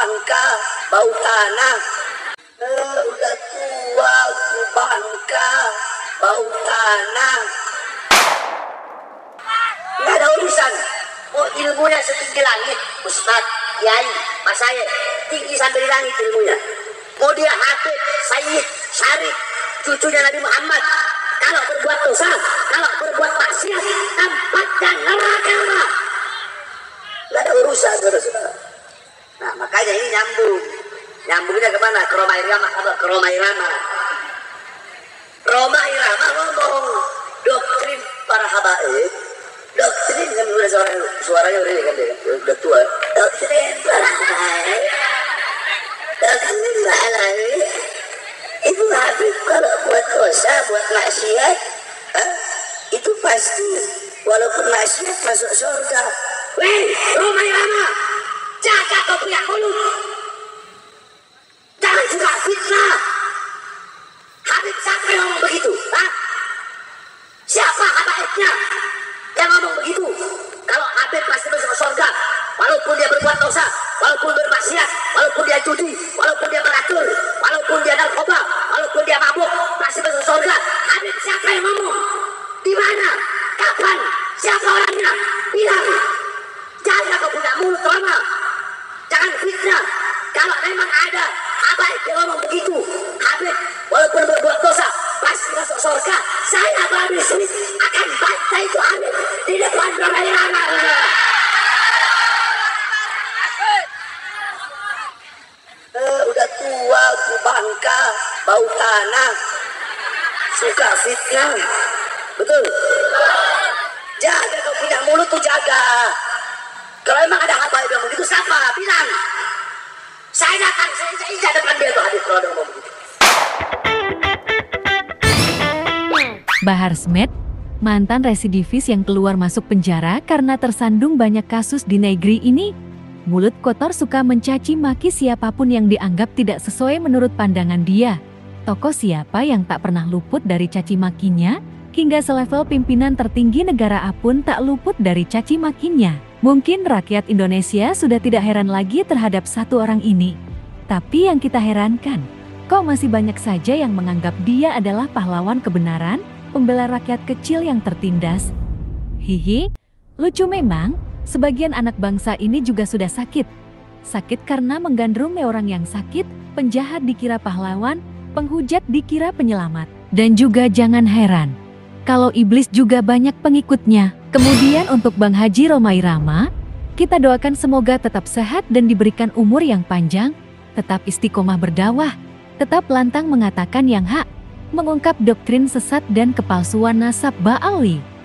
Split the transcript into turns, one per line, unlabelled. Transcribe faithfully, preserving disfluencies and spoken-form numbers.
bangka, bau tanah. Eh, udah tua ku bangka, bau tanah. Nggak ada urusan. Mau ilmunya setinggi langit, Ustaz, Kiai, Mas saya, tinggi sampai di langit ilmunya. Mau dia Habib, Sayyid, Syarif, cucunya Nabi Muhammad. Kalau berbuat dosa, kalau berbuat maksiat, tempatnya neraka. Nggak ada urusan, saudara-saudara. Nah, makanya ini nyambung. Nyambungnya kemana? Ke Roma Irama atau ke Roma Irama? Roma Irama ngomong doktrin para habaib. Doktrin kan udah suara, suaranya udah kan dia, udah tua. Doktrin para habaib. Doktrin para habaib. Itu Habib kalau buat dosa, buat maksiat, eh, itu pasti walaupun maksiat masuk surga. Weh, Roma Irama, jaga kau punya mulut. Jangan juga fitnah. Habib siapa yang ngomong begitu? Hah? Siapa habaibnya yang ngomong begitu? Kalau Habib pasti masuk surga, walaupun dia berbuat dosa, walaupun bermaksiat, walaupun dia judi, walaupun dia meracun, walaupun dia narkoba, walaupun dia mabuk, pasti masuk surga. Habib siapa yang ngomong? Di mana? Kapan? Siapa orangnya? Bilang. Jangan kau punya mulut lama. Jangan fitnah. Kalau memang ada habaib yang ngomong begitu, Habib walaupun berbuat dosa pasti masuk surga, saya Babi Smith akan bantai itu Habib di depan Roma Irama. Eh, udah tua, ku bangka, bau tanah, suka fitnah, betul? Jaga kau punya mulut tuh, jaga. Kalau emang ada habaib yang begitu, siapa? Bilang. Saya datang, saya injak depan dia tuh Habib kalau ada ngomong begitu.
Bahar Smith, mantan residivis yang keluar masuk penjara karena tersandung banyak kasus di negeri ini. Mulut kotor suka mencaci maki siapapun yang dianggap tidak sesuai menurut pandangan dia. Tokoh siapa yang tak pernah luput dari caci makinya, hingga selevel pimpinan tertinggi negara A pun tak luput dari caci makinya. Mungkin rakyat Indonesia sudah tidak heran lagi terhadap satu orang ini. Tapi yang kita herankan, kok masih banyak saja yang menganggap dia adalah pahlawan kebenaran, pembela rakyat kecil yang tertindas. Hihi, lucu memang, sebagian anak bangsa ini juga sudah sakit. Sakit karena menggandrungi orang yang sakit, penjahat dikira pahlawan, penghujat dikira penyelamat. Dan juga jangan heran, kalau iblis juga banyak pengikutnya. Kemudian untuk Bang Haji Roma Irama, kita doakan semoga tetap sehat dan diberikan umur yang panjang, tetap istiqomah berdakwah, tetap lantang mengatakan yang hak, mengungkap doktrin sesat dan kepalsuan nasab Ba'awi.